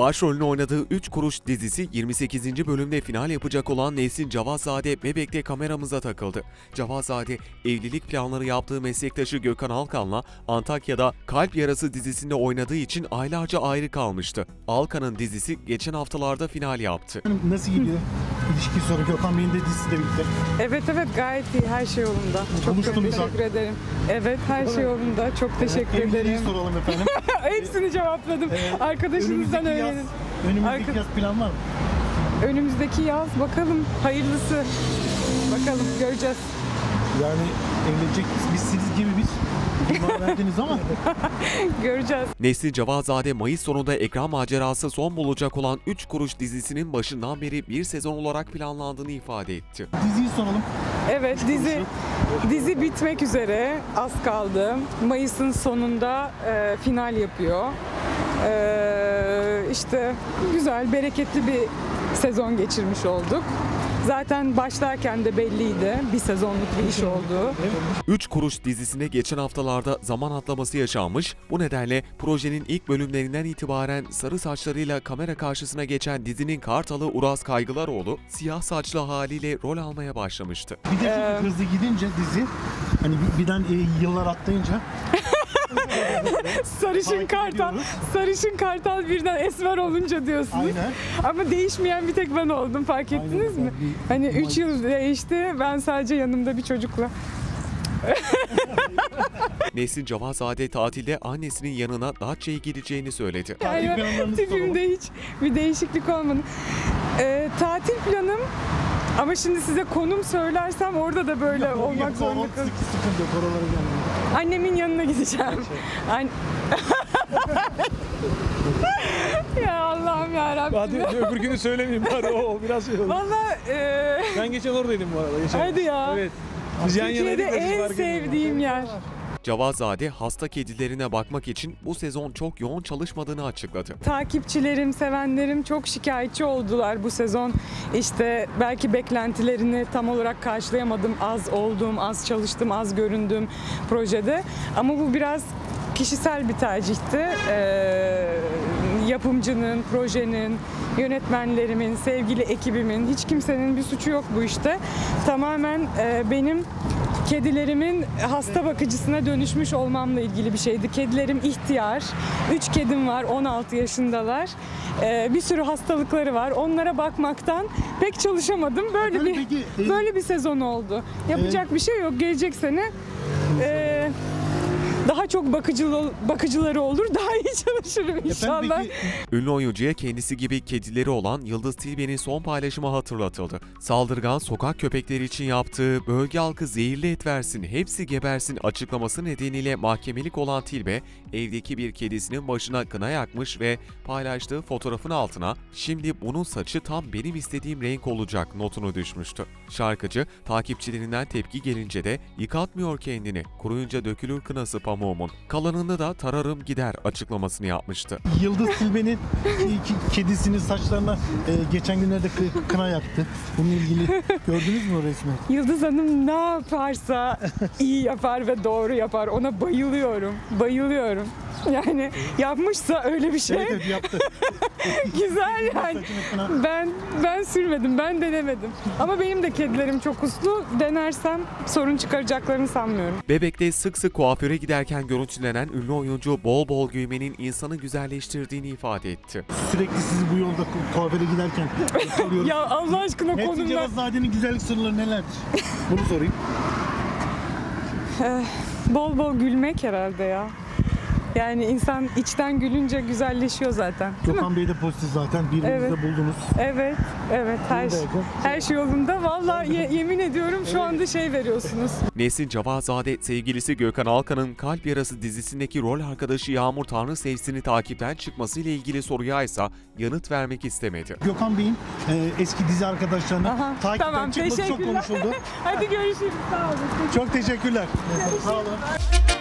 Başrolünü oynadığı Üç Kuruş dizisi 28. bölümde final yapacak olan Nesrin Cavazade Bebek'te kameramıza takıldı. Cavazade, evlilik planları yaptığı meslektaşı Gökhan Alkan'la Antakya'da Kalp Yarası dizisinde oynadığı için aylarca ayrı kalmıştı. Alkan'ın dizisi geçen haftalarda final yaptı. Nasıl gidiyor? İlişki soru Gökhan Bey'in de dizisi de bitti. Evet her gayet iyi, her şey yolunda. Çok teşekkür ederim. Evet, her şey yolunda. Çok teşekkür ederim. Evliliği soralım efendim. Hepsini cevapladım. Arkadaşınızdan öğrenin. Önümüzdeki yaz plan var mı? Önümüzdeki yaz bakalım, hayırlısı. Bakalım, göreceğiz. Yani evlenecek biz siz gibi bir imza verdiniz ama. Göreceğiz. Nesrin Cavazade Mayıs sonunda ekran macerası son bulacak olan Üç Kuruş dizisinin başından beri bir sezon olarak planlandığını ifade etti. Diziyi soralım. Evet, dizi bitmek üzere. Az kaldı. Mayıs'ın sonunda final yapıyor. İşte güzel, bereketli bir sezon geçirmiş olduk. Zaten başlarken de belliydi bir sezonluk bir iş olduğu. Üç Kuruş dizisinde geçen haftalarda zaman atlaması yaşanmış. Bu nedenle projenin ilk bölümlerinden itibaren sarı saçlarıyla kamera karşısına geçen dizinin Kartalı Uraz Kaygılaroğlu, siyah saçlı haliyle rol almaya başlamıştı. Bir de çok hızlı gidince dizi, hani birden yıllar atlayınca. Sarışın kartal birden esmer olunca diyorsunuz. Aynen. Ama değişmeyen bir tek ben oldum, fark ettiniz mi? Hani 3 yıl değişti, ben sadece yanımda bir çocukla. Nesrin Cavazade tatilde annesinin yanına Datça'ya gideceğini söyledi. Yani tipimde hiç bir değişiklik olmadı. Tatil planım, ama şimdi size konum söylersem orada da böyle olmak zorunda kalacağım. Sıkıntı yok, oralara gelmiyor. Annemin yanına gideceğim. Ya Allah'ım yarabbim. Hadi öbür günü söylemeyeyim bari, o biraz şey oldu. Valla Ben geçen oradaydım bu arada. Geçen. hadi ya. Evet. Biz yan Türkiye'de yanaydık da siz en fark etmediniz. sevdiğim yer. Cavazade hasta kedilerine bakmak için bu sezon çok yoğun çalışmadığını açıkladı. Takipçilerim, sevenlerim çok şikayetçi oldular bu sezon. İşte belki beklentilerini tam olarak karşılayamadım. Az oldum, az çalıştım, az göründüm projede. Ama bu biraz kişisel bir tercihti. Yapımcının, projenin, yönetmenlerimin, sevgili ekibimin, hiç kimsenin bir suçu yok bu işte. Tamamen benim kedilerimin hasta bakıcısına dönüşmüş olmamla ilgili bir şeydi. Kedilerim ihtiyar. 3 kedim var, 16 yaşındalar. Bir sürü hastalıkları var. Onlara bakmaktan pek çalışamadım. Böyle bir sezon oldu. Yapacak bir şey yok. Gelecek sene daha çok bakıcıları olur, daha iyi çalışırım inşallah. Ünlü oyuncuya kendisi gibi kedileri olan Yıldız Tilbe'nin son paylaşımı hatırlatıldı. Saldırgan sokak köpekleri için yaptığı "bölge halkı zehirli et versin, hepsi gebersin" açıklaması nedeniyle mahkemelik olan Tilbe, evdeki bir kedisinin başına kına yakmış ve paylaştığı fotoğrafın altına "şimdi bunun saçı tam benim istediğim renk olacak" notunu düşmüştü. Şarkıcı, takipçilerinden tepki gelince de "yıkatmıyor kendini, kuruyunca dökülür kınası pamuğumun, kalanını da tararım gider" açıklamasını yapmıştı. Yıldız Tilbe'nin kedisinin saçlarına geçen günlerde kına yaktı. Bununla ilgili gördünüz mü o resmi? Yıldız Hanım ne yaparsa iyi yapar ve doğru yapar. Ona bayılıyorum. Bayılıyorum. Yani yapmışsa öyle bir şey. Evet yaptı. Güzel yani. Ben sürmedim, ben denemedim. Ama benim de kedilerim çok uslu. Denersem sorun çıkaracaklarını sanmıyorum. Bebek'te sık sık kuaföre giderken görüntülenen ünlü oyuncu bol bol giymenin insanı güzelleştirdiğini ifade etti. Sürekli sizi bu yolda kuaföre giderken soruyoruz. Ya Allah aşkına Nesrin konumda... Cavazade'nin güzellik sırları nelerdir? Bunu sorayım. Bol bol gülmek herhalde ya. Yani insan içten gülünce güzelleşiyor zaten. Gökhan Bey de pozitif zaten. Birbirinizi de buldunuz. Evet. Her şey yolunda. Vallahi yemin ediyorum şu anda şey veriyorsunuz. Nesrin Cavazade, sevgilisi Gökhan Alkan'ın Kalp Yarası dizisindeki rol arkadaşı Yağmur Tanrısevsin'i takipten çıkmasıyla ilgili soruya ise yanıt vermek istemedi. Gökhan Bey'in eski dizi arkadaşlarını takipten çıkması çok konuşuldu. Hadi görüşürüz. Sağ olun. Çok teşekkürler. Sağ olun.